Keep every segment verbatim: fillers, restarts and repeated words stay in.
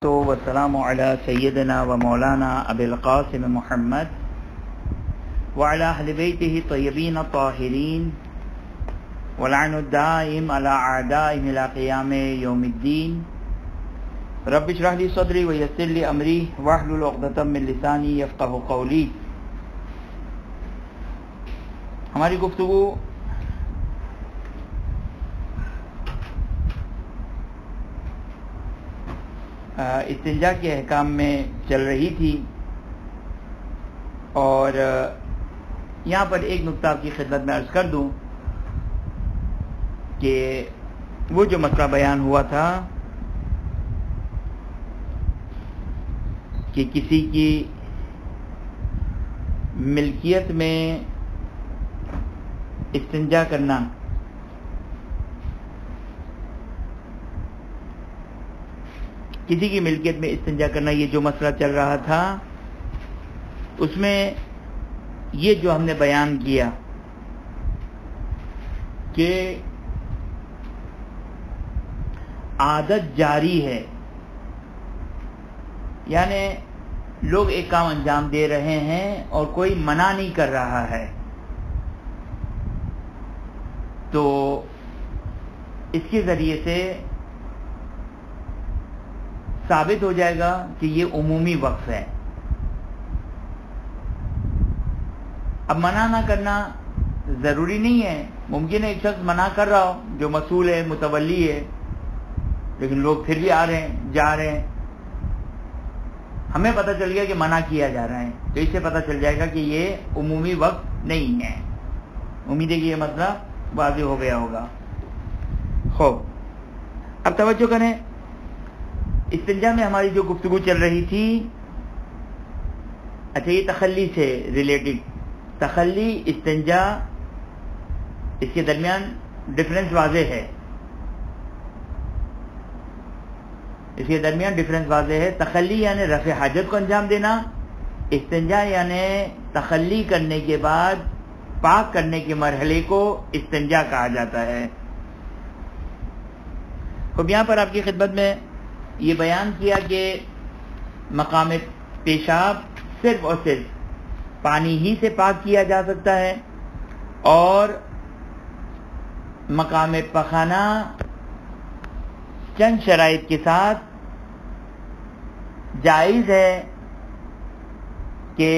والسلام علی سیدنا و مولانا ابی القاسم محمد وعلی اہل بیتہ الطیبین الطاہرین ولعن الدائم علی اعدائهم الی قیام یوم الدین. رب اشرح لی صدری ویسر لی امری واحلل عقدۃ من لسانی یفقہوا قولی. ہماری گفتگو استنجا کے احکام میں چل رہی تھی، اور یہاں پر ایک نقطہ آپ کی خدمت میں عرض کر دوں کہ وہ جو مسئلہ بیان ہوا تھا کہ کسی کی ملکیت میں استنجا کرنا کسی کی ملکیت میں استنجا کرنا یہ جو مسئلہ چل رہا تھا، اس میں یہ جو ہم نے بیان کیا کہ عادت جاری ہے، یعنی لوگ ایک کام انجام دے رہے ہیں اور کوئی منع نہیں کر رہا ہے، تو اس کے ذریعے سے ثابت ہو جائے گا کہ یہ عمومی وقف ہے. اب منع نہ کرنا ضروری نہیں ہے، ممکن ہے ایک شخص منع کر رہا ہو جو مسئول ہے، متولی ہے، لیکن لوگ پھر بھی آ رہے ہیں، جا رہے ہیں. ہمیں پتہ چل گیا کہ منع کیا جا رہا ہے، تو اس سے پتہ چل جائے گا کہ یہ عمومی وقف نہیں ہے. امید ہے کہ یہ مسئلہ واضح ہو گیا ہوگا. خوب، اب توجہ کریں. استنجا میں ہماری جو گفتگو چل رہی تھی، اچھا یہ تخلی سے ریلیٹڈ، تخلی استنجا، اس کے درمیان ڈفرنس واضح ہے، اس کے درمیان ڈفرنس واضح ہے. تخلی یعنی رفع حاجت کو انجام دینا، استنجا یعنی تخلی کرنے کے بعد پاک کرنے کے مرحلے کو استنجا کہا جاتا ہے. اب یہاں پر آپ کی خدمت میں یہ بیان کیا کہ مقام پیشاب صرف اور صرف پانی ہی سے پاک کیا جا سکتا ہے، اور مقام پخانہ چند شرائط کے ساتھ جائز ہے کہ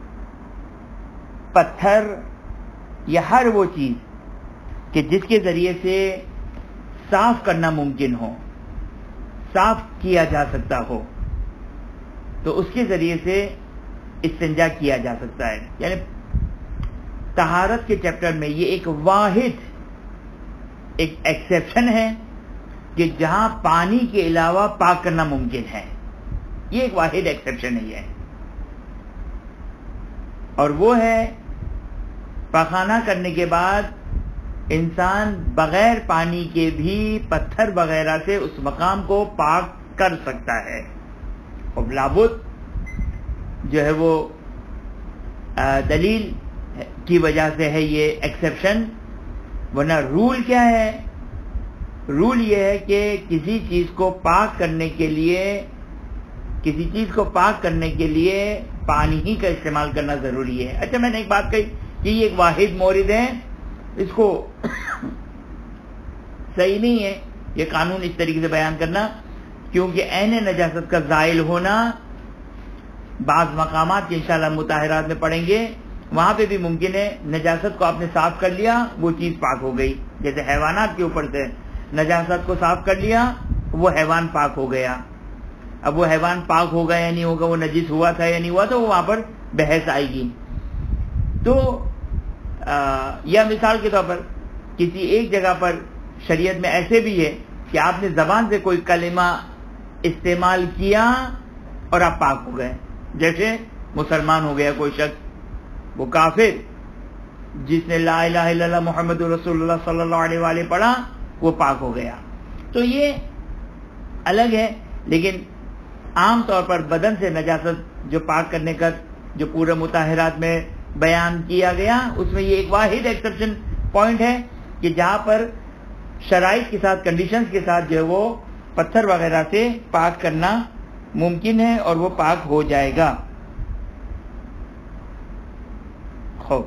پتھر یا ہر وہ چیز کہ جس کے ذریعے سے صاف کرنا ممکن ہو، صاف کیا جا سکتا ہو، تو اس کے ذریعے سے استنجا کیا جا سکتا ہے. یعنی طہارت کے چیپٹر میں یہ ایک واحد ایک ایکسیپشن ہے کہ جہاں پانی کے علاوہ پاک کرنا ممکن ہے. یہ ایک واحد ایکسیپشن ہے یہ، اور وہ ہے پخانہ کرنے کے بعد انسان بغیر پانی کے بھی پتھر وغیرہ سے اس مقام کو پاک کر سکتا ہے. اور لابد جو ہے وہ دلیل کی وجہ سے ہے یہ ایکسیپشن، ورنہ رول کیا ہے؟ رول یہ ہے کہ کسی چیز کو پاک کرنے کے لیے کسی چیز کو پاک کرنے کے لیے پانی ہی کا استعمال کرنا ضروری ہے. اچھا، میں نے ایک بات کہی کہ یہ ایک واحد مورد ہے، اس کو صحیح نہیں ہے یہ قانون اس طریقے سے بیان کرنا، کیونکہ عین نجاست کا زائل ہونا بعض مقامات کے انشاءاللہ مطہرات میں پڑھیں گے، وہاں پہ بھی ممکن ہے نجاست کو آپ نے صاف کر لیا، وہ چیز پاک ہو گئی. جیسے حیوانات کے اوپر سے نجاست کو صاف کر لیا، وہ حیوان پاک ہو گیا. اب وہ حیوان پاک ہوگا یا نہیں ہوگا، وہ نجس ہوا تھا یا نہیں ہوا، تو وہ وہاں پر بحث آئے گی. تو یا مثال کے طور پر کسی ایک جگہ پر شریعت میں ایسے بھی ہے کہ آپ نے زبان سے کوئی کلمہ استعمال کیا اور آپ پاک ہو گئے. جیسے مسلمان ہو گیا کوئی شخص، وہ کافر جس نے لا الہ الا اللہ محمد رسول اللہ صلی اللہ علیہ وآلہ پڑھا، وہ پاک ہو گیا. تو یہ الگ ہے، لیکن عام طور پر بدن سے نجاست جو پاک کرنے کا جو پورے مطہرات میں بیان کیا گیا، اس میں یہ ایک واحد ایکسیپشن پوائنٹ ہے کہ جہاں پر شرائط کے ساتھ، کنڈیشنز کے ساتھ جو ہے وہ پتھر وغیرہ سے پاک کرنا ممکن ہے اور وہ پاک ہو جائے گا. خوب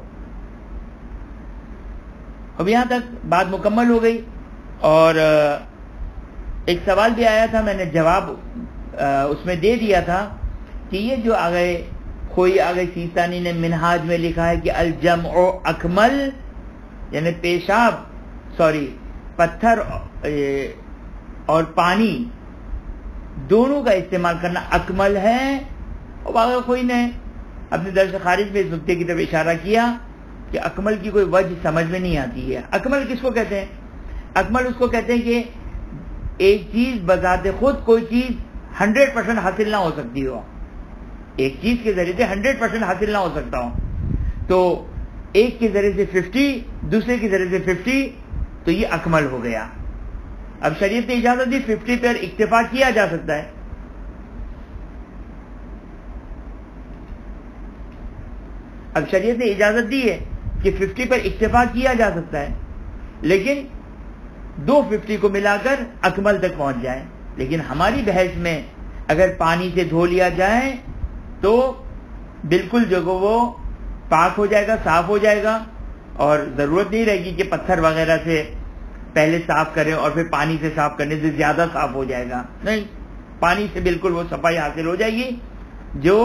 اب یہاں تک بات مکمل ہو گئی. اور ایک سوال بھی آیا تھا, میں نے جواب اس میں دے دیا تھا کہ یہ جو آگے خوئی آگے سیستانی نے منہاج میں لکھا ہے کہ الجمع اکمل, یعنی پیشاب سوری پتھر اور پانی دونوں کا استعمال کرنا اکمل ہے. اور آگے خوئی نے اپنے درس خارج میں اس نقطے کی طرف اشارہ کیا کہ اکمل کی کوئی وجہ سمجھ میں نہیں آتی ہے. اکمل کس کو کہتے ہیں؟ اکمل اس کو کہتے ہیں کہ ایک چیز بذات خود کوئی چیز ہنڈریڈ پرسینٹ حاصل نہ ہو سکتی ہو, ایک چیز کے ذریعے سے ہنڈریڈ پرسینٹ حاصل نہ ہو سکتا ہو, تو ایک کے ذریعے سے ففٹی, دوسرے کے ذریعے سے ففٹی, تو یہ اکمل ہو گیا. اب شریعت نے اجازت دی ففٹی پر اکتفا کیا جا سکتا ہے, اب شریعت نے اجازت دی ہے کہ ففٹی پر اکتفا کیا جا سکتا ہے, لیکن دو ففٹی کو ملا کر اکمل تک پہنچ جائے. لیکن ہماری بحث میں اگر پانی سے دھو لیا جائے تو بالکل جو وہ پاک ہو جائے گا, صاف ہو جائے گا, اور ضرورت نہیں رہے گی کہ پتھر وغیرہ سے پہلے صاف کریں اور پھر پانی سے صاف کرنے سے زیادہ صاف ہو جائے گا. نہیں, پانی سے بالکل وہ صفائی حاصل ہو جائے گی جو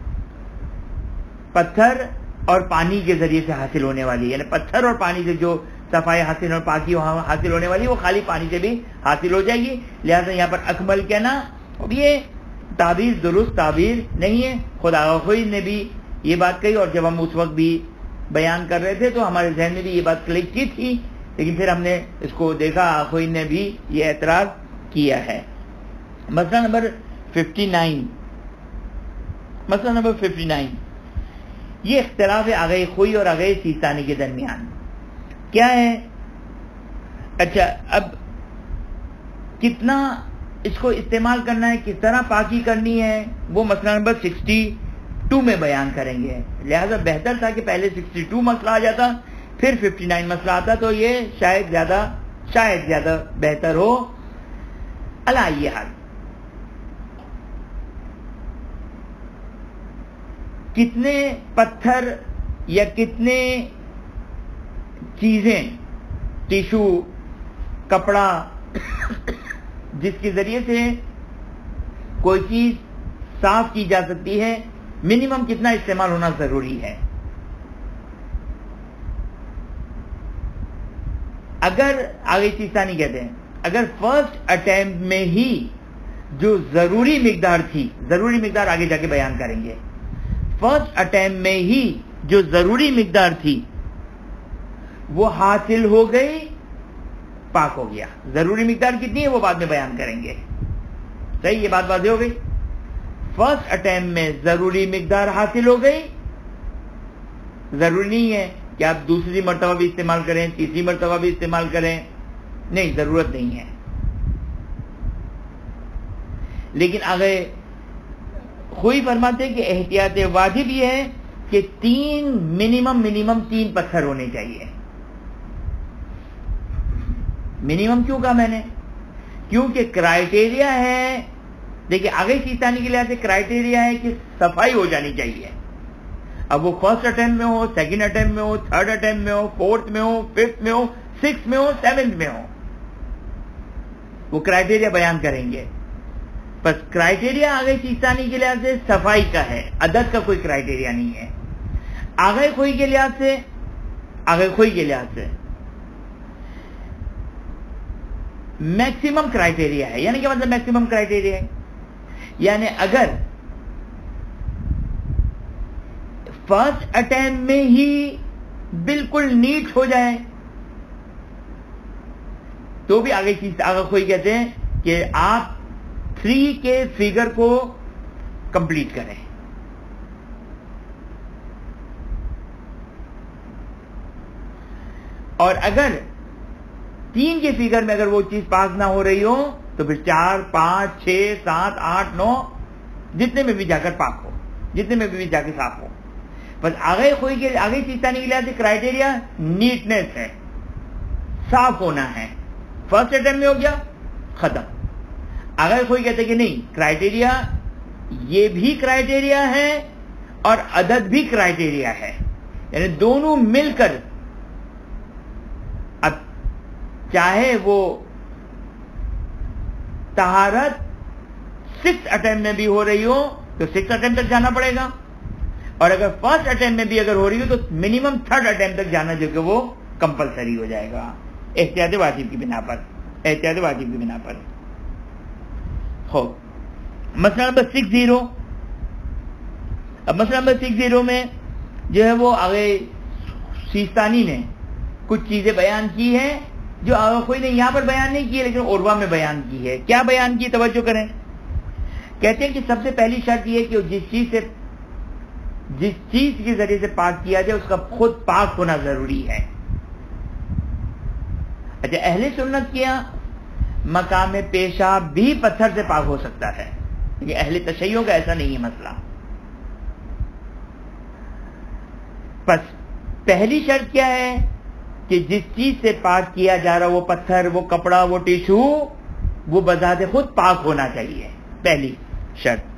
پتھر اور پانی کے ذریعے سے حاصل ہونے والی, یعنی پتھر اور پانی سے جو صفائی حاصل اور پاکی حاصل ہونے والی وہ خالی پانی سے بھی حاصل ہو جائے گی. لہذا یہاں پر اکمل کہنا اب یہ تعبیر درست تعبیر نہیں ہے. خدا خوئی نے بھی یہ بات کہی, اور جب ہم اس وقت بھی بیان کر رہے تھے تو ہمارے ذہن میں بھی یہ بات کلک کی تھی, لیکن پھر ہم نے اس کو دیکھا خوئی نے بھی یہ اعتراض کیا ہے. مسئلہ نمبر ففٹی نائن مسئلہ نمبر ففٹی نائن یہ اختلاف ہے آگے خوئی اور آگے سیستانی کے درمیان کیا ہے. اچھا, اب کتنا اس کو استعمال کرنا ہے, کس طرح پاکی کرنی ہے, وہ مسئلہ نمبر سکسٹی ٹو میں بیان کریں گے. لہذا بہتر تھا کہ پہلے سکسٹی ٹو مسئلہ آ جاتا پھر ففٹی نائن مسئلہ آتا, تو یہ شاید زیادہ شاید زیادہ بہتر ہو. علی یہ حال کتنے پتھر یا کتنے چیزیں, ٹیشو, کپڑا, جس کے ذریعے سے کوئی چیز صاف کی جا سکتی ہے, منیمم کتنا استعمال ہونا ضروری ہے. اگر آگے سیستانی کہتے ہیں اگر فرسٹ اٹیمپٹ میں ہی جو ضروری مقدار تھی, ضروری مقدار آگے جا کے بیان کریں گے, فرسٹ اٹیمپٹ میں ہی جو ضروری مقدار تھی وہ حاصل ہو گئی, پاک ہو گیا. ضروری مقدار کتنی ہے وہ بعد میں بیان کریں گے. صحیح, یہ بات واضح ہو گئی. فرسٹ اٹیمپٹ میں ضروری مقدار حاصل ہو گئی, ضروری نہیں ہے کہ آپ دوسری مرتبہ بھی استعمال کریں, تیسری مرتبہ بھی استعمال کریں, نہیں, ضرورت نہیں ہے. لیکن آگے خوئی فرماتے ہیں کہ احتیاط واجب یہ ہے کہ تین منیمم منیمم تین پتھر ہونے چاہیے. منیمم کیوں کہا میں نے؟ کیونکہ کرائیٹیریا ہے, دیکھیں آگے سیستانی کے لحاظ سے کرائیٹیریا ہے کہ صفائی ہو جانی چاہیے. اب وہ فرسٹ اٹیمپٹ میں ہو, سیکنڈ اٹیمپٹ میں ہو, تھرڈ اٹیمپٹ میں ہو, فورتھ میں ہو, ففتھ میں ہو, سکس میں ہو, سیونتھ میں ہو, وہ کرائیٹیریا بیان کریں گے. بس کرائیٹیریا آگے سیستانی کے لحاظ سے صفائی کا ہے, عدد کا کوئی کرائیٹیریا نہیں ہے. آگے خوئی کے لحاظ سے آگے خوئی کے لحاظ سے میکسیمم کرائیٹیریا ہے. یعنی کیا مطلب میکسیمم کرائیٹیریا ہے؟ یعنی اگر فرسٹ اٹیمپٹ میں ہی بالکل نیٹ ہو جائے تو بھی آگے چیز آگے کوئی کہتے ہیں کہ آپ تھری کے فگر کو کمپلیٹ کریں. اور اگر تین کے فگر میں اگر وہ چیز پاس نہ ہو رہی ہو تو پھر چار, پانچ, چھ, سات, آٹھ, نو, جتنے میں بھی جا کر پاک ہو, جتنے میں بھی جا کے صاف ہو. بس آگے کوئی کے آگے سیستانی کے لحاظ سے کرائیٹیریا نیٹنس ہے, صاف ہونا ہے. فرسٹ اٹیمپٹ میں ہو گیا, ختم. اگر کوئی کہتے کہ نہیں, کرائیٹیریا یہ بھی کرائٹیریا ہے اور عدد بھی کرائٹیریا ہے، یعنی دونوں مل کر، اب چاہے وہ طہارت سکس اٹیمپٹ میں بھی ہو رہی ہو تو سکس اٹیمپٹ تک جانا پڑے گا، اور اگر فرسٹ اٹیمپٹ میں بھی اگر ہو رہی ہو تو منیمم تھرڈ اٹیمپٹ تک جانا جو کہ وہ کمپلسری ہو جائے گا احتیاط واجب کی بنا پر، احتیاط واجب کی بنا پر ہو۔ مسئلہ نمبر سکس زیرو، اب مسئلہ نمبر سکس زیرو میں جو ہے وہ آگے سیستانی نے کچھ چیزیں بیان کی ہیں جو کوئی نے یہاں پر بیان نہیں کی ہے لیکن عروہ میں بیان کی ہے۔ کیا بیان کی، توجہ کریں۔ کہتے ہیں کہ سب سے پہلی شرط یہ کہ جس چیز سے جس چیز کے ذریعے سے پاک کیا جائے اس کا خود پاک ہونا ضروری ہے۔ اچھا، اہل سنت کیا مقام پیشاب بھی پتھر سے پاک ہو سکتا ہے، یہ اہل تشیع کا ایسا نہیں ہے مسئلہ۔ پس پہلی شرط کیا ہے کہ جس چیز سے پاک کیا جا رہا وہ پتھر، وہ کپڑا، وہ ٹیشو، وہ بذات خود پاک ہونا چاہیے، پہلی شرط۔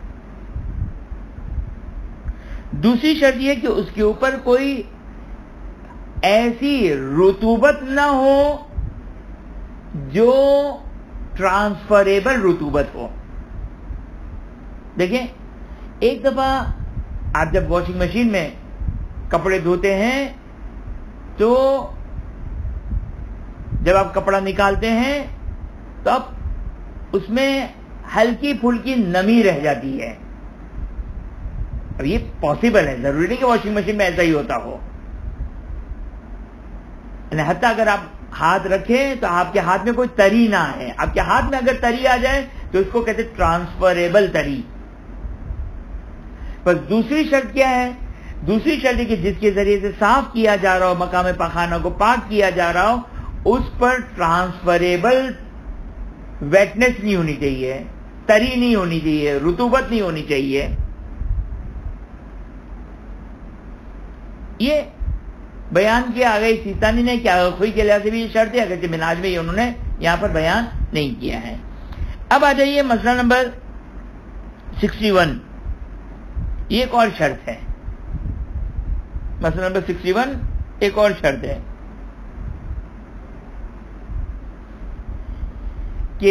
دوسری شرط یہ کہ اس کے اوپر کوئی ایسی رطوبت نہ ہو جو ٹرانسفریبل رطوبت ہو۔ دیکھیں، ایک دفعہ آپ جب واشنگ مشین میں کپڑے دھوتے ہیں تو جب آپ کپڑا نکالتے ہیں تو اب اس میں ہلکی پھلکی نمی رہ جاتی ہے۔ اب یہ پاسبل ہے، ضروری نہیں کہ واشنگ مشین میں ایسا ہی ہوتا ہو، حتیٰ اگر آپ ہاتھ رکھیں تو آپ کے ہاتھ میں کوئی تری نہ ہے، آپ کے ہاتھ میں اگر تری آ جائے تو اس کو کہتے ہیں ٹرانسفریبل تری۔ بس دوسری شرط کیا ہے؟ دوسری شرط ہے کہ جس کے ذریعے سے صاف کیا جا رہا ہو، مقام پاخانہ کو پاک کیا جا رہا ہو، اس پر ٹرانسفریبل ویٹنس نہیں ہونی چاہیے، تری نہیں ہونی چاہیے، رطوبت نہیں ہونی چاہیے۔ یہ بیان کیا آگئی سیستانی نے کہ خوئی کے لحاظ سے بھی یہ شرط ہے، اگرچہ مناج میں یہ انہوں نے یہاں پر بیان نہیں کیا ہے۔ اب آ جائیے مسئلہ نمبر سکسٹی ون، یہ ایک اور شرط ہے۔ مسئلہ نمبر سکسٹی ون ایک اور شرط ہے کہ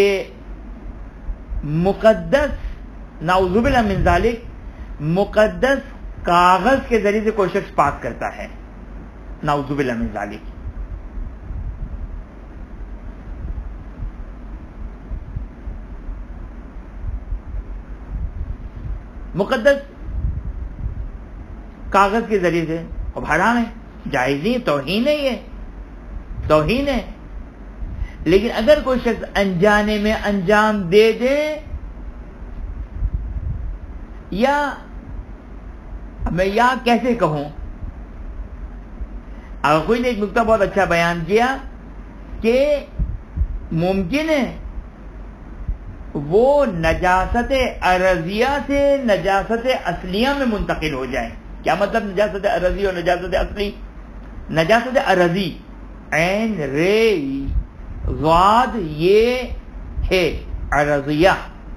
مقدس، نعوذ باللہ من ذالک، مقدس کاغذ کے ذریعے سے کوئی شخص پاک کرتا ہے، نعوذ باللہ من ذالک۔ مقدس کاغذ کے ذریعے سے، اب حرام ہے، جائز نہیں، توہین ہے، یہ توہین ہے۔ لیکن اگر کوئی شخص انجانے میں انجام دے دے، یا میں یا کیسے کہوں، اگر کوئی نے ایک نقطہ بہت اچھا بیان کیا کہ ممکن ہے وہ نجاست عرضیہ سے نجاست اصلیہ میں منتقل ہو جائے۔ کیا مطلب نجاست عرضی اور نجاست اصلی؟ نجاست عرضی عین رے ضاد یہ ہے عرضیہ،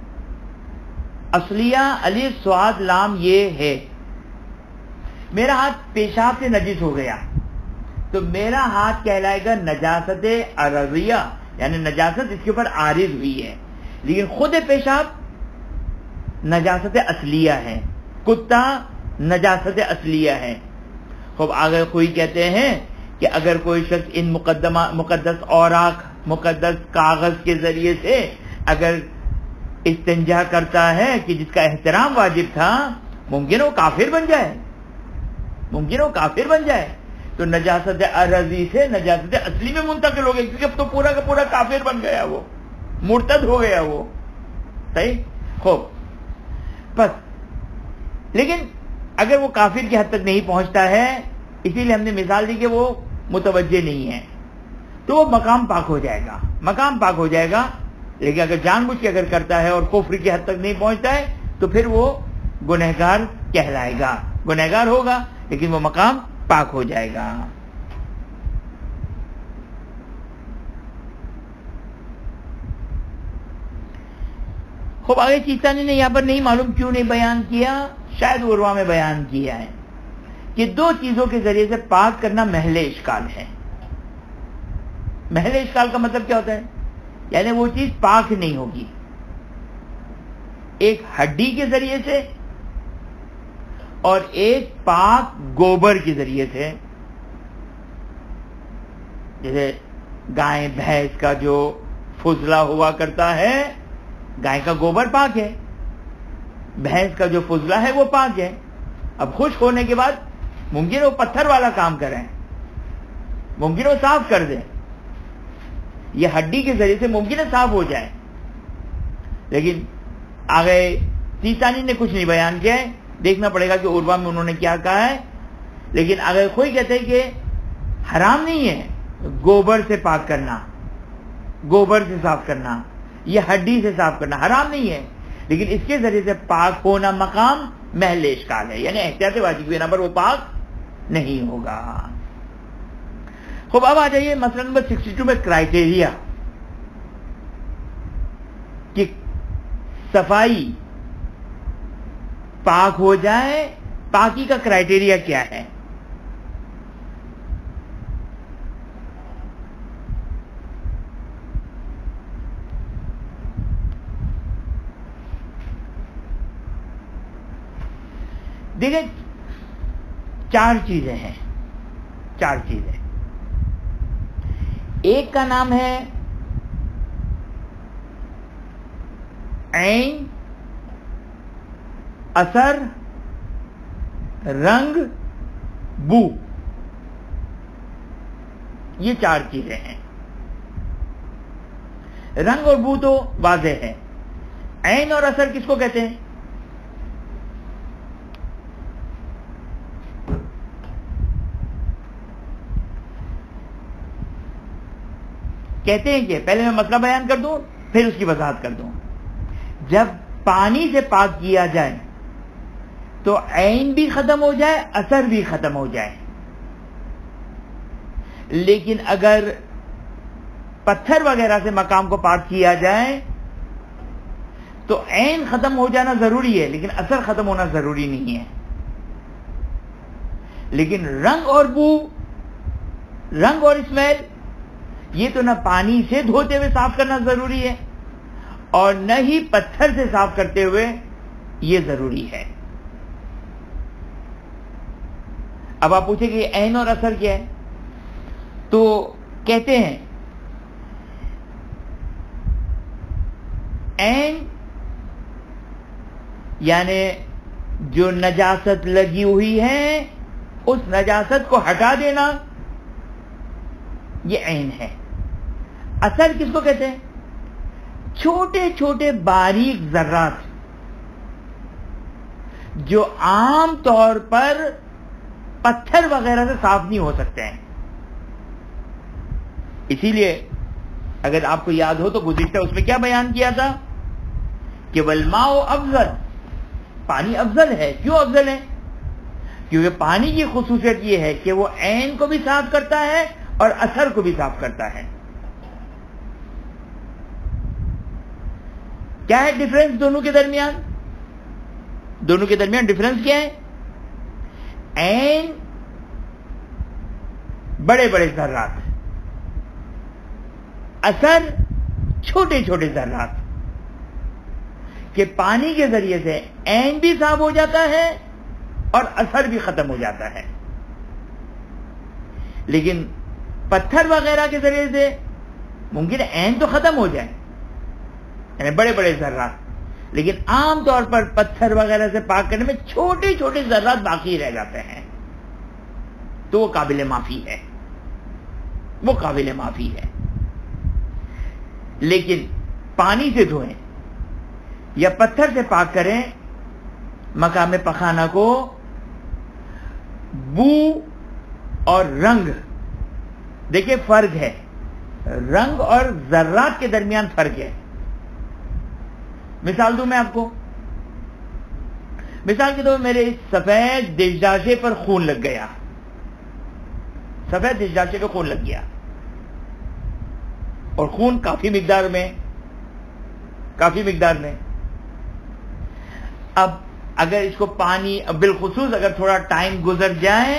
اصلیہ الف صاد لام یہ ہے۔ میرا ہاتھ پیشاب سے نجس ہو گیا تو میرا ہاتھ کہلائے گا نجاست عرضیہ، یعنی نجاست اس کے اوپر عارض ہوئی ہے، لیکن خود پیشاب نجاست اصلیہ ہے، کتا نجاست اصلیہ ہے۔ خوب آگے کوئی کہتے ہیں کہ اگر کوئی شخص ان مقدمہ مقدس اوراق، مقدس کاغذ کے ذریعے سے اگر استنجا کرتا ہے کہ جس کا احترام واجب تھا، ممکن وہ کافر بن جائے، ممکن وہ کافر بن جائے، تو نجاست عرضی سے نجاست اصلی میں منتقل ہو گیا، کیونکہ اب تو پورا کا پورا کافر بن گیا، وہ مرتد ہو گیا وہ۔ صحیح، خوب۔ بس لیکن اگر وہ کافر کی حد تک نہیں پہنچتا ہے، اسی لیے ہم نے مثال دی کہ وہ متوجہ نہیں ہے، تو وہ مقام پاک ہو جائے گا، مقام پاک ہو جائے گا۔ لیکن اگر جان بوجھ کے اگر کرتا ہے اور کفر کی حد تک نہیں پہنچتا ہے تو پھر وہ گنہگار کہلائے گا، گنہگار ہوگا لیکن وہ مقام پاک ہو جائے گا۔ خوب آگے چیستانی نے یہاں پر نہیں معلوم کیوں نہیں بیان کیا، شاید عروا میں بیان کیا ہے کہ دو چیزوں کے ذریعے سے پاک کرنا محل اشکال ہے۔ محل اشکال کا مطلب کیا ہوتا ہے؟ یعنی وہ چیز پاک نہیں ہوگی، ایک ہڈی کے ذریعے سے اور ایک پاک گوبر کے ذریعے سے۔ جیسے گائے بھینس کا جو فضلہ ہوا کرتا ہے، گائے کا گوبر پاک ہے، بھینس کا جو فضلہ ہے وہ پاک ہے۔ اب خشک ہونے کے بعد ممکن ہے وہ پتھر والا کام کریں، ممکن ہے وہ صاف کر دیں، یہ ہڈی کے ذریعے سے ممکن ہے صاف ہو جائے، لیکن آگے سیستانی نے کچھ نہیں بیان کیا ہے۔ دیکھنا پڑے گا کہ عروا میں انہوں نے کیا کہا ہے، لیکن آگے کوئی کہتے ہیں کہ حرام نہیں ہے گوبر سے پاک کرنا، گوبر سے صاف کرنا، یہ ہڈی سے صاف کرنا حرام نہیں ہے، لیکن اس کے ذریعے سے پاک ہونا مقام محل اشکال ہے، یعنی احتیاط واجب بنا پر وہ پاک نہیں ہوگا۔ خوب اب آ جائیے مسئلہ نمبر سکسٹی ٹو میں کرائٹیریا کہ صفائی پاک ہو جائے، پاکی کا کرائٹیریا کیا ہے؟ دیکھیں چار چیزیں ہیں، چار چیزیں۔ ایک کا نام ہے عین، اثر، رنگ، بو، یہ چار چیزیں ہیں۔ رنگ اور بو تو واضح ہے، عین اور اثر کس کو کہتے ہیں؟ کہتے ہیں کہ پہلے میں مسئلہ بیان کر دوں پھر اس کی وضاحت کر دوں۔ جب پانی سے پاک کیا جائے تو عین بھی ختم ہو جائے، اثر بھی ختم ہو جائے، لیکن اگر پتھر وغیرہ سے مقام کو پاک کیا جائے تو عین ختم ہو جانا ضروری ہے لیکن اثر ختم ہونا ضروری نہیں ہے۔ لیکن رنگ اور بو، رنگ اور اسمیل، یہ تو نہ پانی سے دھوتے ہوئے صاف کرنا ضروری ہے اور نہ ہی پتھر سے صاف کرتے ہوئے یہ ضروری ہے۔ اب آپ پوچھیں کہ عین اور اثر کیا ہے، تو کہتے ہیں عین یعنی جو نجاست لگی ہوئی ہے اس نجاست کو ہٹا دینا، یہ عین ہے۔ اثر کس کو کہتے ہیں؟ چھوٹے چھوٹے باریک ذرات جو عام طور پر پتھر وغیرہ سے صاف نہیں ہو سکتے ہیں۔ اسی لیے اگر آپ کو یاد ہو تو گزشتہ اس میں کیا بیان کیا تھا کہ والماء افضل، پانی افضل ہے۔ کیوں افضل ہے؟ کیونکہ پانی کی خصوصیت یہ ہے کہ وہ عین کو بھی صاف کرتا ہے اور اثر کو بھی صاف کرتا ہے۔ کیا ہے ڈفرنس دونوں کے درمیان؟ دونوں کے درمیان ڈفرنس کیا ہے؟ عین بڑے بڑے ذرات، اثر چھوٹے چھوٹے ذرات، کہ پانی کے ذریعے سے عین بھی صاف ہو جاتا ہے اور اثر بھی ختم ہو جاتا ہے، لیکن پتھر وغیرہ کے ذریعے سے ممکن عین تو ختم ہو جائے، یعنی بڑے بڑے ذرات، لیکن عام طور پر پتھر وغیرہ سے پاک کرنے میں چھوٹے چھوٹے ذرات باقی رہ جاتے ہیں، تو وہ قابل معافی ہے، وہ قابل معافی ہے۔ لیکن پانی سے دھوئیں یا پتھر سے پاک کریں مقام پخانہ کو، بو اور رنگ، دیکھیں فرق ہے، رنگ اور ذرات کے درمیان فرق ہے۔ مثال دوں میں آپ کو، مثال کے طور پر میرے سفید دشداشے پر خون لگ گیا، سفید دشداشے پہ خون لگ گیا، اور خون کافی مقدار میں کافی مقدار میں اب اگر اس کو پانی بالخصوص اگر تھوڑا ٹائم گزر جائے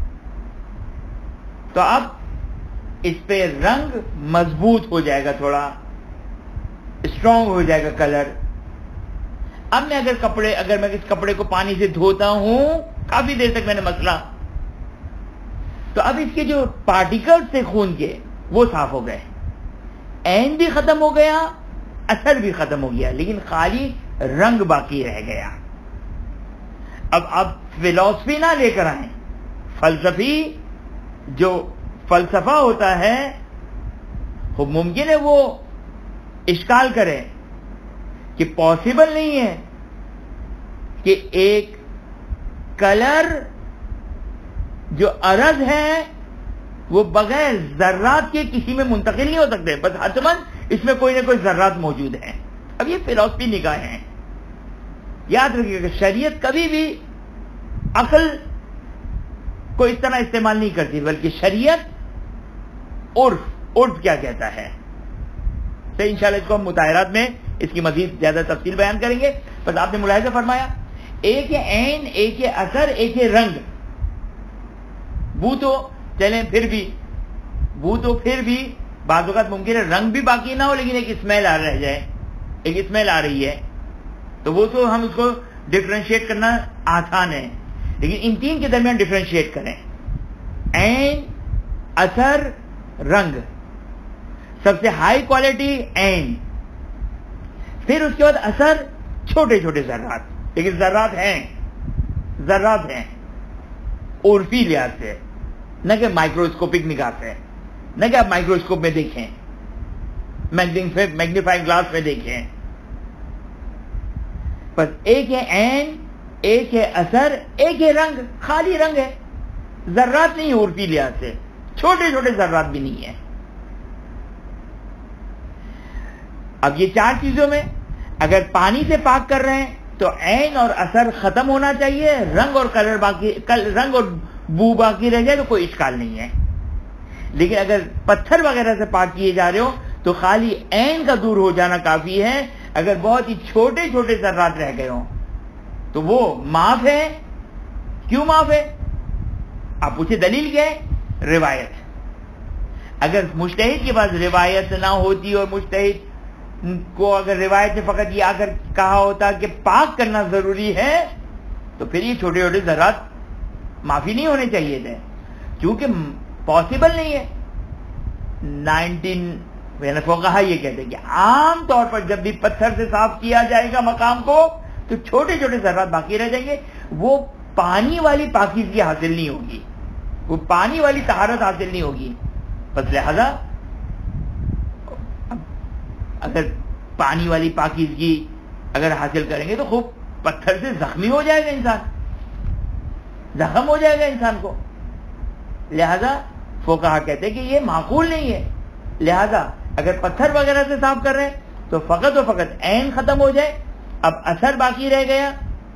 تو اب اس پہ رنگ مضبوط ہو جائے گا، تھوڑا اسٹرانگ ہو جائے گا کلر. اب میں اگر کپڑے اگر میں اس کپڑے کو پانی سے دھوتا ہوں کافی دیر تک میں نے مسلا، تو اب اس کے جو پارٹیکلز تھے خون کے وہ صاف ہو گئے، عین بھی ختم ہو گیا، اثر بھی ختم ہو گیا، لیکن خالی رنگ باقی رہ گیا. اب اب فلسفی نہ لے کر آئیں. فلسفی جو فلسفہ ہوتا ہے وہ ممکن ہے وہ اشکال کرے کہ پاسبل نہیں ہے کہ ایک کلر جو عرض ہے وہ بغیر ذرات کے کسی میں منتقل نہیں ہو سکتے، بس حتماً اس میں کوئی نہ کوئی ذرات موجود ہیں. اب یہ فلسفی نگاہیں ہیں. یاد رکھیے کہ شریعت کبھی بھی عقل کو اس طرح استعمال نہیں کرتی، بلکہ شریعت عرف عرف کیا کہتا ہے. تو انشاءاللہ اس کو ہم مطالعات میں اس کی مزید زیادہ تفصیل بیان کریں گے. بس آپ نے ملاحظہ فرمایا ایک ہے عین، ایک ہے اثر، ایک ہے رنگ. بو تو چلیں پھر بھی بو تو پھر بھی بعض اوقات ممکن ہے رنگ بھی باقی نہ ہو لیکن ایک اسمیل آ رہ جائے، ایک اسمیل آ رہی ہے، تو وہ تو ہم اس کو ڈفرینشیٹ کرنا آسان ہے. لیکن ان تین کے درمیان ڈفرینشیٹ کریں، عین، اثر، رنگ. سب سے ہائی کوالٹی عین، پھر اس کے بعد اثر، چھوٹے چھوٹے ذرات، لیکن ذرات ہیں ذرات ہیں عرفی لحاظ سے، نہ کہ مائکروسکوپک نگاہ سے، نہ کہ آپ مائکروسکوپ میں دیکھیں، میگنیفائنگ گلاس میں دیکھیں. بس ایک ہے عین، ایک ہے اثر، ایک ہے رنگ. خالی رنگ ہے، ذرات نہیں عرفی لحاظ سے، چھوٹے چھوٹے ذرات بھی نہیں ہیں. اب یہ چار چیزوں میں اگر پانی سے پاک کر رہے ہیں تو عین اور اثر ختم ہونا چاہیے، رنگ اور کلر باقی رنگ اور بو باقی رہ جائے تو کوئی اشکال نہیں ہے. لیکن اگر پتھر وغیرہ سے پاک کیے جا رہے ہو تو خالی عین کا دور ہو جانا کافی ہے. اگر بہت ہی چھوٹے چھوٹے ذرات رہ گئے ہوں تو وہ معاف ہے. کیوں معاف ہے؟ آپ پوچھے دلیل کیا ہے؟ روایت. اگر مجتہد کے پاس روایت نہ ہوتی اور مجتہد کو اگر روایت سے فقط یہ آ کر کہا ہوتا کہ پاک کرنا ضروری ہے تو پھر یہ چھوٹے چھوٹے ذرات معافی نہیں ہونے چاہیے تھے، کیونکہ پاسبل نہیں ہے. نائنٹین فقہا یہ کہتے ہیں کہ عام طور پر جب بھی پتھر سے صاف کیا جائے گا مقام کو تو چھوٹے چھوٹے ذرات باقی رہ جائیں گے. وہ پانی والی پاکیزگی حاصل نہیں ہوگی، وہ پانی والی طہارت حاصل نہیں ہوگی. بس لہذا اگر پانی والی پاکیزگی اگر حاصل کریں گے تو خوب پتھر سے زخمی ہو جائے گا انسان، زخم ہو جائے گا انسان کو. لہذا فقہا کہتے ہیں کہ یہ معقول نہیں ہے. لہذا اگر پتھر وغیرہ سے صاف کر رہے ہیں تو فقط و فقط عین ختم ہو جائے، اب اثر باقی رہ گیا،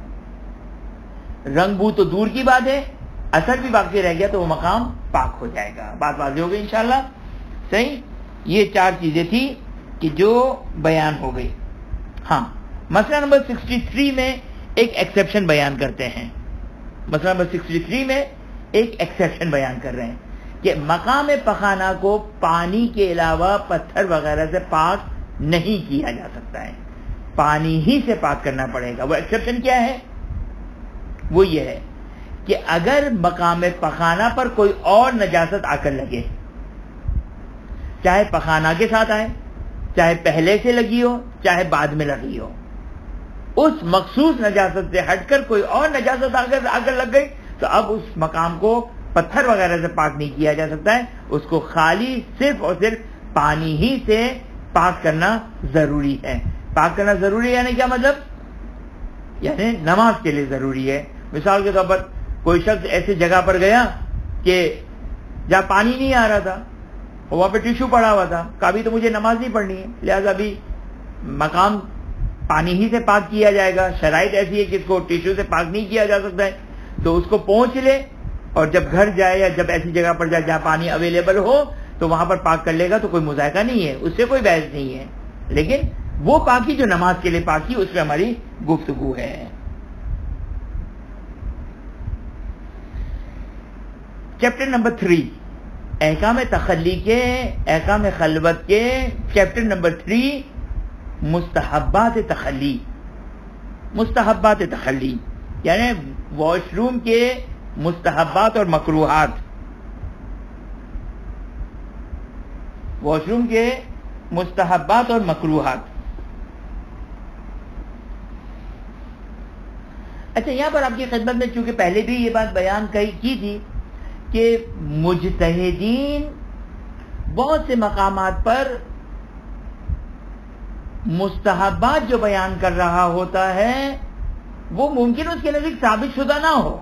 رنگ بو تو دور کی بات ہے، اثر بھی باقی رہ گیا تو وہ مقام پاک ہو جائے گا. بات واضح ہو گئی انشاءاللہ. صحیح. یہ چار چیزیں تھی کہ جو بیان ہو گئی. ہاں مسئلہ نمبر ترسٹھ میں ایک ایکسیپشن بیان کرتے ہیں. مسئلہ نمبر ترسٹھ میں ایک ایکسیپشن بیان کر رہے ہیں کہ مقام پخانہ کو پانی کے علاوہ پتھر وغیرہ سے پاک نہیں کیا جا سکتا ہے، پانی ہی سے پاک کرنا پڑے گا. وہ ایکسیپشن کیا ہے؟ وہ یہ ہے کہ اگر مقام پخانہ پر کوئی اور نجاست آ کر لگے، چاہے پخانہ کے ساتھ آئے، چاہے پہلے سے لگی ہو، چاہے بعد میں لگی ہو، اس مخصوص نجاست سے ہٹ کر کوئی اور نجاست آ کر آ کر لگ گئی تو اب اس مقام کو پتھر وغیرہ سے پاک نہیں کیا جا سکتا ہے. اس کو خالی صرف اور صرف پانی ہی سے پاک کرنا ضروری ہے. پاک کرنا ضروری ہے یعنی کیا مطلب؟ یعنی نماز کے لیے ضروری ہے. مثال کے طور پر کوئی شخص ایسی جگہ پر گیا کہ جہاں پانی نہیں آ رہا تھا، وہاں پہ ٹیشو پڑا ہوا تھا، کہا ابھی تو مجھے نماز نہیں پڑھنی ہے، لہذا ابھی مقام پانی ہی سے پاک کیا جائے گا. شرائط ایسی ہے کہ اس کو ٹیشو سے پاک نہیں کیا جا سکتا ہے، تو اس کو پہنچ لے اور جب گھر جائے یا جب ایسی جگہ پر جائے جہاں پانی اویلیبل ہو تو وہاں پر پاک کر لے گا تو کوئی مذائقہ نہیں ہے، اس سے کوئی بحث نہیں ہے. لیکن وہ پاکی جو نماز کے لیے پاکی، اس میں ہماری گفتگو ہے. چیپٹر نمبر تھری، احکام تخلی کے، احکام خلوت کے چیپٹر نمبر تھری، مستحبات تخلی. مستحبات تخلی یعنی واش روم کے مستحبات اور مکروہات. واش روم کے مستحبات اور مکروہات. اچھا، یہاں پر آپ کی خدمت میں چونکہ پہلے بھی یہ بات بیان کی تھی کہ مجتہدین بہت سے مقامات پر مستحبات جو بیان کر رہا ہوتا ہے وہ ممکن اس کے نزدیک ثابت شدہ نہ ہو.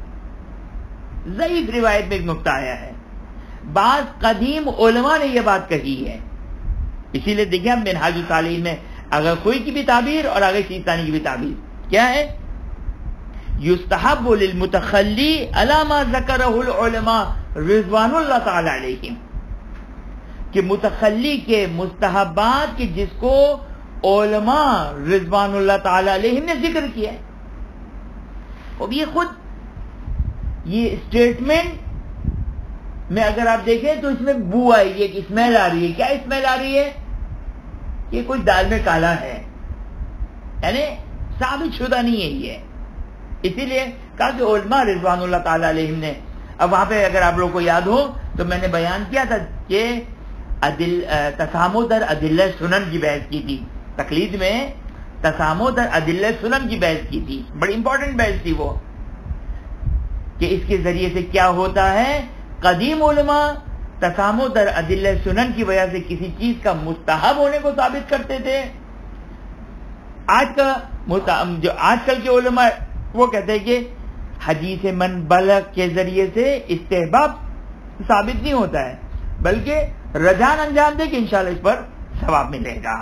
ضعیف روایت میں ایک نقطہ آیا ہے. بعض قدیم علماء نے یہ بات کہی ہے. اسی لیے دیکھیں ہم منہاج الصالحین میں اگر کوئی کی بھی تعبیر اور آگے سیستانی کی بھی تعبیر کیا ہے؟ یستحب للمتخلی علی ما ذکرہ العلماء رضوان اللہ تعالی علیہم، کہ متخلی کے مستحبات کی جس کو علماء رضوان اللہ تعالی علیہم نے ذکر کیا ہے. اب یہ خود یہ اسٹیٹمنٹ میں اگر آپ دیکھیں تو اس میں بو آئی ہے، کہ اسمیل آ رہی ہے. کیا اسمیل آ رہی ہے؟ یہ کچھ دال میں کالا ہے، یعنی ثابت شدہ نہیں ہے یہ. اسی لیے کہا کہ علماء رضوان اللہ تعالی علیہم نے. اب وہاں پہ اگر آپ لوگوں کو یاد ہو تو میں نے بیان کیا تھا کہ عدل تسامو در ادلہ سنن کی بحث کی تھی. تقلید میں تسامو در ادلہ سنن کی بحث کی تھی. بڑی امپورٹنٹ بحث تھی وہ، کہ اس کے ذریعے سے کیا ہوتا ہے. قدیم علماء تسامو در ادلہ سنن کی وجہ سے کسی چیز کا مستحب ہونے کو ثابت کرتے تھے. آج کا جو آج کل کے علماء وہ کہتے ہیں کہ حدیث من بلغ کے ذریعے سے استحباب ثابت نہیں ہوتا ہے، بلکہ رجحان انجام دے کہ انشاءاللہ اس پر ثواب ملے گا.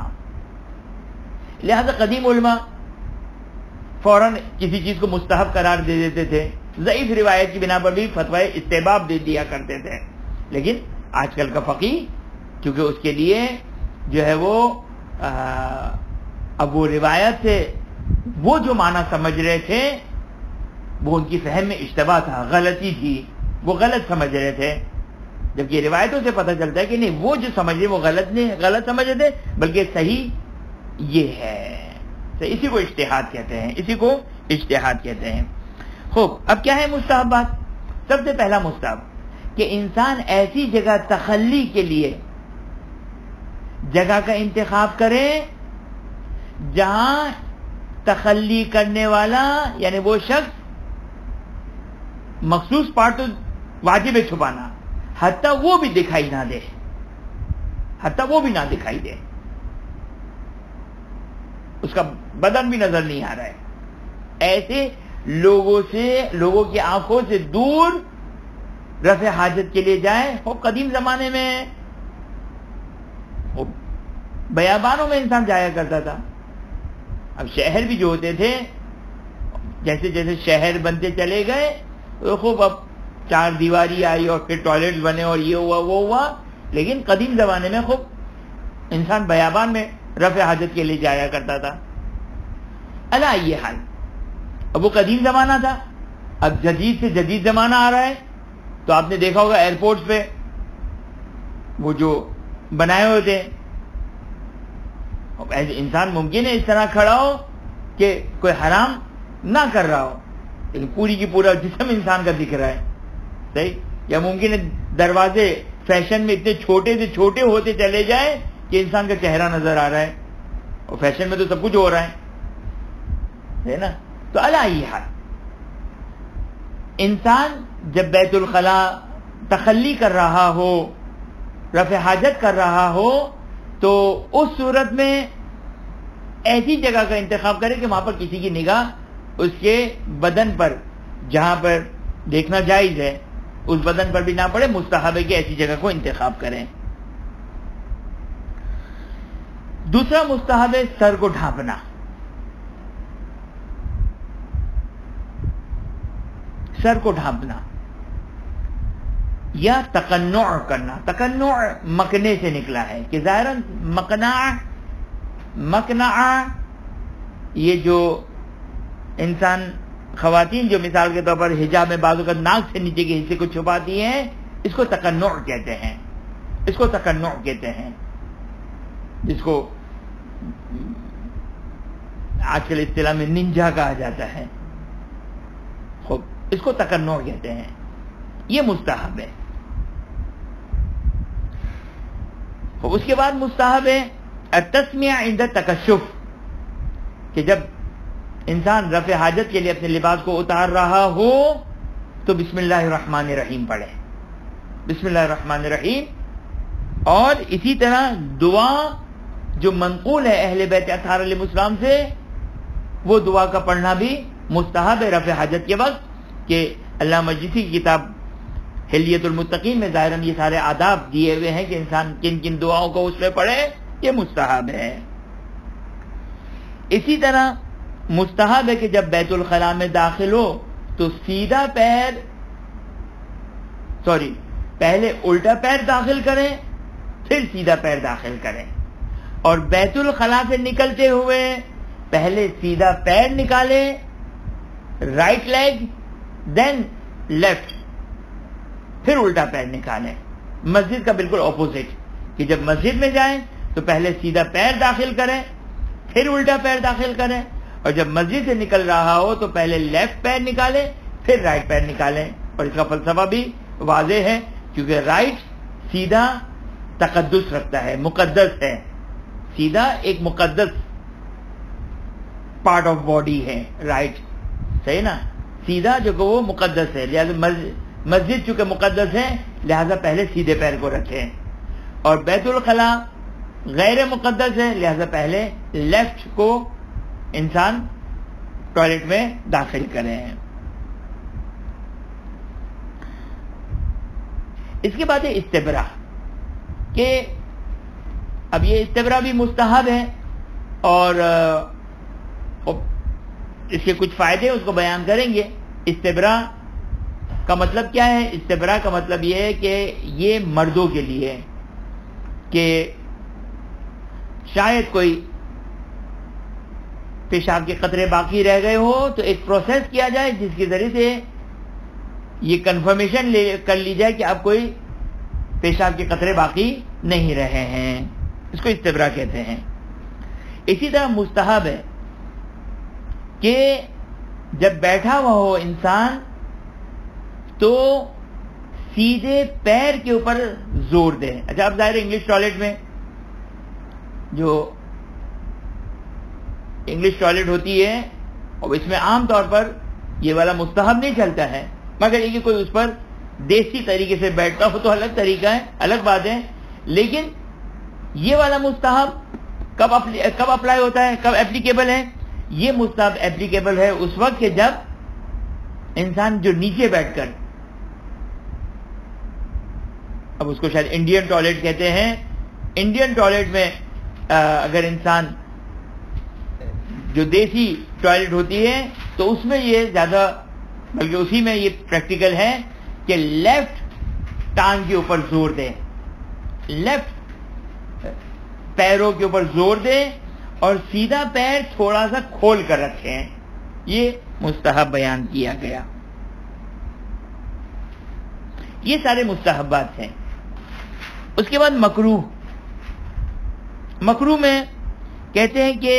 لہذا قدیم علماء فوراً کسی چیز کو مستحب قرار دے دیتے تھے. ضعیف روایت کی بنا پر بھی فتوی استحباب دے دیا کرتے تھے. لیکن آج کل کا فقیہ کیونکہ اس کے لیے جو ہے وہ اب وہ روایت سے وہ جو معنی سمجھ رہے تھے وہ ان کی فہم میں اشتباہ تھا، غلطی تھی، وہ غلط سمجھ رہے تھے. جبکہ روایتوں سے پتہ چلتا ہے کہ نہیں، وہ جو سمجھ رہے وہ غلط نہیں غلط سمجھ رہے تھے، بلکہ صحیح یہ ہے. تو اسی کو اجتہاد کہتے ہیں، اسی کو اجتہاد کہتے ہیں. خوب، اب کیا ہے مستحبات؟ سب سے پہلا مستحب کہ انسان ایسی جگہ تخلی کے لیے جگہ کا انتخاب کرے جہاں تخلی کرنے والا یعنی وہ شخص مخصوص پارٹ تو واجب ہے چھپانا، حتیٰ وہ بھی دکھائی نہ دے، حتیٰ وہ بھی نہ دکھائی دے، اس کا بدن بھی نظر نہیں آ رہا ہے. ایسے لوگوں سے لوگوں کی آنکھوں سے دور رفع حاجت کے لیے جائے. وہ قدیم زمانے میں بیابانوں میں انسان جایا کرتا تھا. اب شہر بھی جو ہوتے تھے، جیسے جیسے شہر بنتے چلے گئے تو خوب اب چار دیواری آئی اور پھر ٹوائلٹ بنے اور یہ ہوا وہ ہوا. لیکن قدیم زمانے میں خوب انسان بیابان میں رفع حاجت کے لیے جایا کرتا تھا. اللہ یہ حال. اب وہ قدیم زمانہ تھا، اب جدید سے جدید زمانہ آ رہا ہے. تو آپ نے دیکھا ہوگا ایئرپورٹ پہ وہ جو بنائے ہوئے تھے، انسان ممکن ہے اس طرح کھڑا ہو کہ کوئی حرام نہ کر رہا ہو لیکن پوری کی پورا جسم انسان کا دکھ رہا ہے. صحیح؟ یا ممکن ہے دروازے فیشن میں اتنے چھوٹے سے چھوٹے ہوتے چلے جائے کہ انسان کا چہرہ نظر آ رہا ہے، اور فیشن میں تو سب کچھ ہو رہا ہے نا. تو اللہ یہ حال. انسان جب بیت الخلا تخلی کر رہا ہو، رفع حاجت کر رہا ہو، تو اس صورت میں ایسی جگہ کا انتخاب کرے کہ وہاں پر کسی کی نگاہ اس کے بدن پر، جہاں پر دیکھنا جائز ہے اس بدن پر بھی نہ پڑے. مستحب ہے کہ ایسی جگہ کو انتخاب کریں. دوسرا مستحب ہے سر کو ڈھانپنا. سر کو ڈھانپنا یا تقنع کرنا. تقنع مکنے سے نکلا ہے کہ ظاہراً مقنع مقنع یہ جو انسان خواتین جو مثال کے طور پر حجاب میں بعض اوقات ناک سے نیچے کے حصے کو چھپاتی ہیں، اس کو تقنع کہتے ہیں، اس کو تقنع کہتے ہیں، جس کو آج کل اصطلاح میں ننجا کہا جاتا ہے، خوب اس کو تقنع کہتے ہیں، یہ مستحب ہے۔ اس کے بعد مستحب ہے التسمیہ عند التکشف، کہ جب انسان رفع حاجت کے لیے اپنے لباس کو اتار رہا ہو تو بسم اللہ الرحمن الرحیم پڑھے، بسم اللہ الرحمن الرحیم۔ اور اسی طرح دعا جو منقول ہے اہل بیت اطہار علیہ السلام سے، وہ دعا کا پڑھنا بھی مستحب ہے رفع حاجت کے وقت، کہ علامہ مجلسی کی کتاب حلیت المتقین میں ظاہراً یہ سارے آداب دیے ہوئے ہیں کہ انسان کن کن دعاؤں کو اس میں پڑھے، یہ مستحب ہے۔ اسی طرح مستحب ہے کہ جب بیت الخلاء میں داخل ہو تو سیدھا پیر سوری پہلے الٹا پیر داخل کریں پھر سیدھا پیر داخل کریں، اور بیت الخلاء سے نکلتے ہوئے پہلے سیدھا پیر نکالیں، رائٹ لیگ دین لیفٹ، پھر الٹا پیر نکالیں۔ مسجد کا بالکل اپوزٹ، کہ جب مسجد میں جائیں تو پہلے سیدھا پیر داخل کریں پھر الٹا پیر داخل کریں، اور جب مسجد سے نکل رہا ہو تو پہلے لیفٹ پیر نکالیں پھر رائٹ پیر نکالیں۔ اور اس کا فلسفہ بھی واضح ہے، کیونکہ رائٹ سیدھا تقدس رکھتا ہے، مقدس ہے، سیدھا ایک مقدس پارٹ آف باڈی ہے رائٹ، صحیح نا، سیدھا جو کہ وہ مقدس ہے، لہذا مسجد چونکہ مقدس ہے لہذا پہلے سیدھے پیر کو رکھیں، اور بیت الخلاء غیر مقدس ہے لہذا پہلے لیفٹ کو انسان ٹوائلٹ میں داخل کریں۔ اس کے بعد ہے استبرا، کہ اب یہ استبرا بھی مستحب ہے، اور اس کے کچھ فائدے اس کو بیان کریں گے۔ استبرا کا مطلب کیا ہے؟ استبرا کا مطلب یہ ہے کہ یہ مردوں کے لیے، کہ شاید کوئی پیشاب کے قطرے باقی رہ گئے ہو تو ایک پروسیس کیا جائے جس کے ذریعے سے یہ کنفرمیشن کر لی جائے کہ اب کوئی پیشاب کے قطرے باقی نہیں رہے ہیں، اس کو استبرا کہتے ہیں۔ اسی طرح مستحب ہے کہ جب بیٹھا ہوا ہو انسان تو سیدھے پیر کے اوپر زور دے۔ اچھا اب ظاہر انگلش ٹوائلٹ میں جو انگلش ٹوائلٹ ہوتی ہے اور اس میں عام طور پر یہ والا مستحب نہیں چلتا ہے، مگر یہ کہ کوئی اس پر دیسی طریقے سے بیٹھتا ہو تو الگ طریقہ ہے، الگ بات ہے، لیکن یہ والا مستحب کب کب اپلائی ہوتا ہے، کب اپلیکیبل ہے؟ یہ مستحب اپلیکیبل ہے اس وقت کہ جب انسان جو نیچے بیٹھ کر، اب اس کو شاید انڈین ٹوائلٹ کہتے ہیں، انڈین ٹوائلٹ میں اگر انسان جو دیسی ٹوائلٹ ہوتی ہے تو اس میں یہ زیادہ، بلکہ اسی میں یہ پریکٹیکل ہے کہ لیفٹ ٹانگ کے اوپر زور دیں، لیفٹ پیروں کے اوپر زور دیں اور سیدھا پیر تھوڑا سا کھول کر رکھیں، یہ مستحب بیان کیا گیا۔ یہ سارے مستحبات ہیں۔ اس کے بعد مکروہ، مکروہ میں کہتے ہیں کہ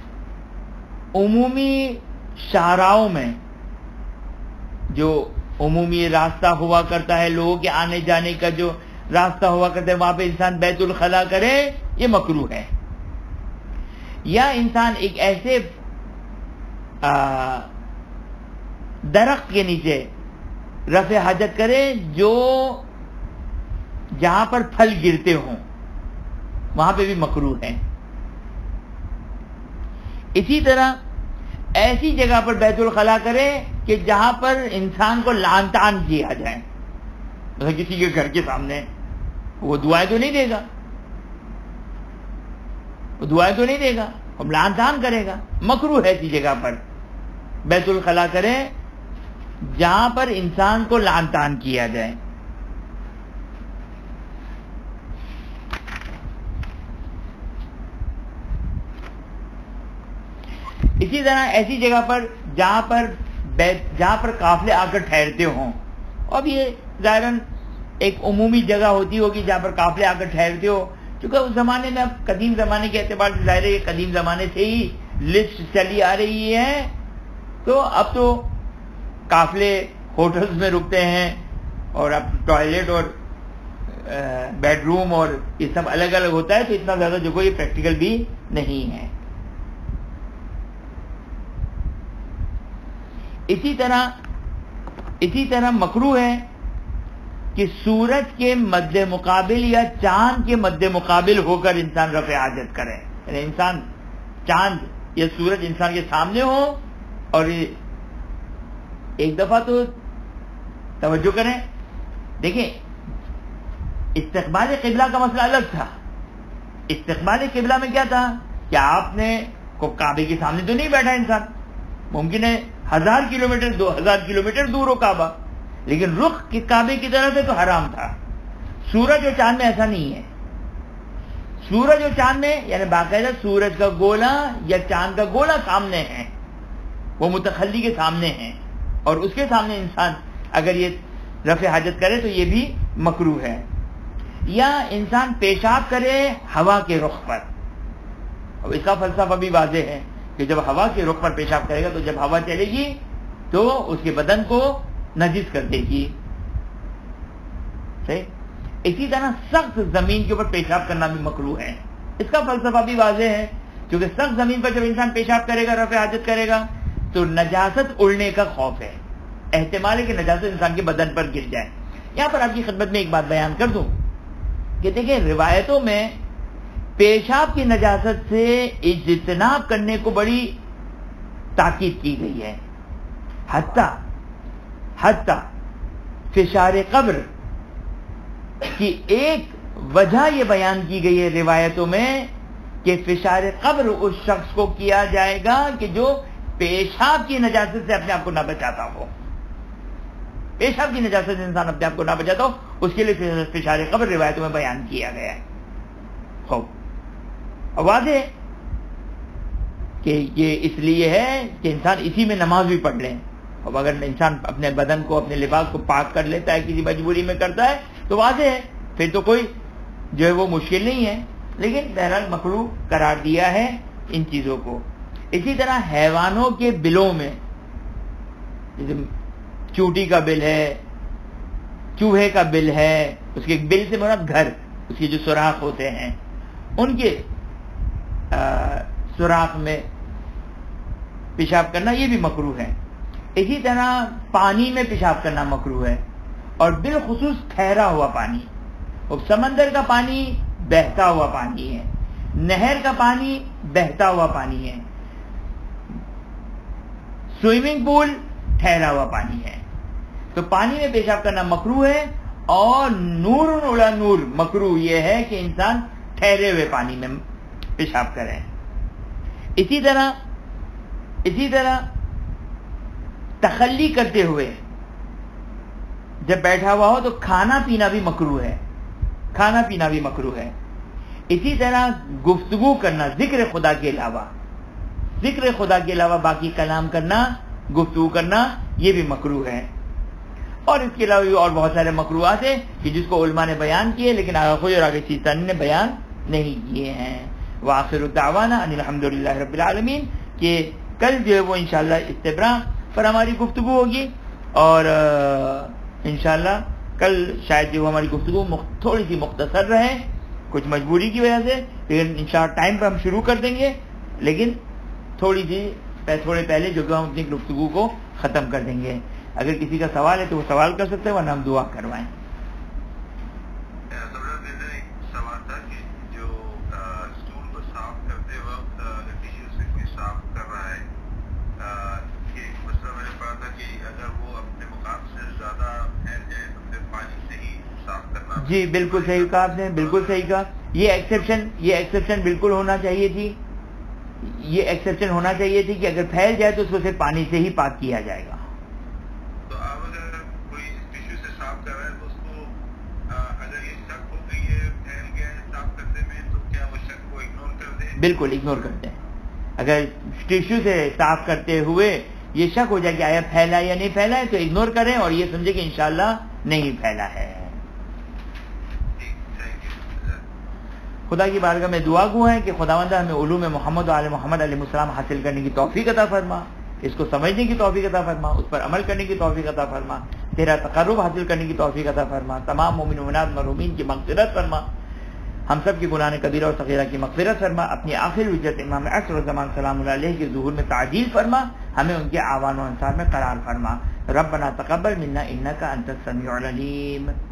عمومی شاہراہوں میں جو عمومی راستہ ہوا کرتا ہے، لوگوں کے آنے جانے کا جو راستہ ہوا کرتا ہے، وہاں پہ انسان بیت الخلاء کرے، یہ مکروہ ہے۔ یا انسان ایک ایسے درخت کے نیچے رفع حاجت کرے جو جہاں پر پھل گرتے ہوں، وہاں پہ بھی مکروہ ہے۔ اسی طرح ایسی جگہ پر بیت الخلاء کرے کہ جہاں پر انسان کو لعن طعن کیا جائے، مثلا کسی کے گھر کے سامنے، وہ دعائیں تو نہیں دے گا، وہ دعائیں تو نہیں دے گا، اب لعن طعن کرے گا، مکروہ ہے ایسی جگہ پر بیت الخلاء کرے جہاں پر انسان کو لعن طعن کیا جائے۔ اسی طرح ایسی جگہ پر جہاں پر جہاں پر قافلے آ کر ٹھہرتے ہوں. اب یہ ظاہراً ایک عمومی جگہ ہوتی ہوگی جہاں پر قافلے آ کر ٹھہرتے ہو، کیونکہ اس زمانے میں اب قدیم زمانے کے اعتبار سے ظاہر ہے یہ قدیم زمانے سے ہی لسٹ چلی آ رہی ہے، تو اب تو قافلے ہوٹلز میں رکتے ہیں اور اب ٹوائلٹ اور بیڈ روم اور یہ سب الگ الگ ہوتا ہے، تو اتنا زیادہ جو کوئی پریکٹیکل بھی نہیں ہے. اسی طرح اسی طرح مکروہ ہے کہ سورج کے مد مقابل یا چاند کے مد مقابل ہو کر انسان رفع حاجت کرے. یعنی انسان چاند یا سورج انسان کے سامنے ہو، اور ایک دفعہ تو توجہ کریں، دیکھیں استقبال قبلہ کا مسئلہ الگ تھا. استقبال قبلہ میں کیا تھا کہ آپ نے کو کعبے کے سامنے تو نہیں بیٹھا انسان، ممکن ہے ہزار کلومیٹر دو ہزار کلومیٹر دور ہو کعبہ، لیکن رخ کے کعبے کی طرف سے تو حرام تھا. سورج اور چاند میں ایسا نہیں ہے. سورج اور چاند میں یعنی باقاعدہ سورج کا گولا یا چاند کا گولا سامنے ہے، وہ متخلی کے سامنے ہے، اور اس کے سامنے انسان اگر یہ رفع حاجت کرے تو یہ بھی مکروہ ہے. یا انسان پیشاب کرے ہوا کے رخ پر. اب اس کا فلسفہ بھی واضح ہے کہ جب ہوا کے رخ پر پیشاب کرے گا تو جب ہوا چلے گی تو اس کے بدن کو نجس کر دے گی. صحیح. اسی طرح سخت زمین کے اوپر پیشاب کرنا بھی مکروہ ہے. اس کا فلسفہ بھی واضح ہے، کیونکہ سخت زمین پر جب انسان پیشاب کرے گا رفع حاجت کرے گا تو نجاست اڑنے کا خوف ہے، احتمال ہے کہ نجاست انسان کے بدن پر گر جائے. یہاں پر آپ کی خدمت میں ایک بات بیان کر دوں کہ دیکھیں روایتوں میں پیشاب کی نجاست سے اجتناب کرنے کو بڑی تاکید کی گئی ہے. حتیٰ حتیٰ فشار قبر کی ایک وجہ یہ بیان کی گئی ہے روایتوں میں کہ فشار قبر اس شخص کو کیا جائے گا کہ جو پیشاب کی نجاست سے اپنے آپ کو نہ بچاتا ہو. پیشاب کی نجاست سے انسان اپنے آپ کو نہ بچاتا ہو، اس کے لیے فشار قبر روایتوں میں بیان کیا گیا ہے. خوب واضح ہے کہ یہ اس لیے ہے کہ انسان اسی میں نماز بھی پڑھ لیں. اب اگر انسان اپنے بدن کو اپنے لباس کو پاک کر لیتا ہے، کسی مجبوری میں کرتا ہے تو واضح ہے پھر تو کوئی جو ہے وہ مشکل نہیں ہے، لیکن بہرحال مکروہ قرار دیا ہے ان چیزوں کو. اسی طرح حیوانوں کے بلوں میں، چوٹی کا بل ہے، چوہے کا بل ہے، اس کے بل سے مراد گھر، اس کے جو سوراخ ہوتے ہیں ان کے سوراخ میں پیشاب کرنا یہ بھی مکروہ ہے. اسی طرح پانی میں پیشاب کرنا مکروہ ہے، اور بالخصوص ٹھہرا ہوا پانی. اب سمندر کا پانی بہتا ہوا پانی ہے، نہر کا پانی بہتا ہوا پانی ہے، سوئمنگ پول ٹھہرا ہوا پانی ہے. تو پانی میں پیشاب کرنا مکروہ ہے، اور نور علی نور مکروہ یہ ہے کہ انسان ٹھہرے ہوئے پانی میں پیشاب کرے. اسی طرح اسی طرح تخلی کرتے ہوئے جب بیٹھا ہوا ہو تو کھانا پینا بھی مکروہ ہے، کھانا پینا بھی مکروہ ہے. اسی طرح گفتگو کرنا ذکر خدا کے علاوہ ذکر خدا کے علاوہ باقی کلام کرنا، گفتگو کرنا یہ بھی مکروہ ہے. اور اس کے علاوہ بھی اور بہت سارے مکروہات ہیں کہ جس کو علماء نے بیان کیے لیکن آگے خود اور آگے سیستانی نے بیان نہیں کیے ہیں. وآخر دعوانا ان الحمدللہ رب العالمین. کہ کل جو ہے وہ انشاءاللہ استبراء پر ہماری گفتگو ہوگی، اور انشاءاللہ کل شاید جو ہماری گفتگو تھوڑی سی مختصر رہے کچھ مجبوری کی وجہ سے، لیکن انشاءاللہ ٹائم پر ہم شروع کر دیں گے، لیکن تھوڑی سی تھوڑے پہلے جو کہ ہم اپنی گفتگو کو ختم کر دیں گے. اگر کسی کا سوال ہے تو وہ سوال کر سکتے ہیں، ورنہ ہم دعا کروائیں. سوال تھا کہ جو اسٹول کو صاف کرتے وقت ٹیشو سے کوئی صاف کر رہا ہے، کہ مسئلہ میں نے پڑھا تھا کہ اگر وہ اپنے مقام سے زیادہ پھیل جائے تو پھر پانی سے ہی صاف کرنا. جی بالکل صحیح کہا آپ نے، بالکل صحیح کہا. یہ ایکسیپشن یہ ایکسیپشن بالکل ہونا چاہیے تھی یہ ایکسیپشن ہونا چاہیے تھی کہ اگر پھیل جائے تو اس کو صرف پانی سے ہی پاک کیا جائے گا. تو اب اگر کوئی ٹیشو سے صاف کر رہا ہے تو اس کو اگر یہ شک ہو گئی ہے پھیل گیا ہے صاف کرنے میں تو کیا وہ شک کو اگنور کر دیں؟ بالکل اگنور کر دیں. اگر ٹیشو سے صاف کرتے ہوئے یہ شک ہو جائے کہ آیا پھیلا یا نہیں پھیلا ہے تو اگنور کریں اور یہ سمجھے کہ انشاءاللہ نہیں پھیلا ہے. خدا کی بارگاہ میں دعا گو ہے کہ خداوند ہمیں علوم محمد و آل محمد علیہ السلام حاصل کرنے کی توفیق عطا فرما، اس کو سمجھنے کی توفیق عطا فرما، اس پر عمل کرنے کی توفیق عطا فرما، تیرا تقرب حاصل کرنے کی توفیق عطا فرما، تمام مومن و مومنات مرحومین کی مغفرت فرما، ہم سب کی گناہ کبیرہ اور صغیرہ کی مغفرت فرما، اپنی آخر حجت امام عصر الزمان سلام اللہ علیہ کے ظہور میں تعجیل فرما، ہمیں ان کے آوان و انصار میں قرار فرما. ربنا تقبل منا انک انت السمیع العلیم.